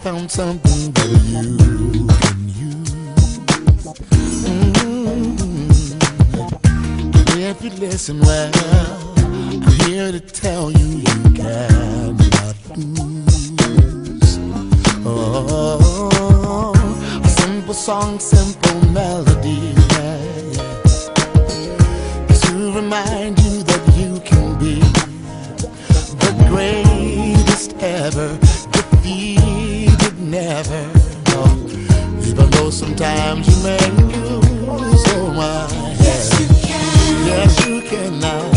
found something that you can use. If you listen well, I'm here to tell you you cannot lose. Oh, a simple song, simple melody, is to remind you that you can be the greatest ever, defeated never. No, even though sometimes you may lose, oh my. Yes, you can now.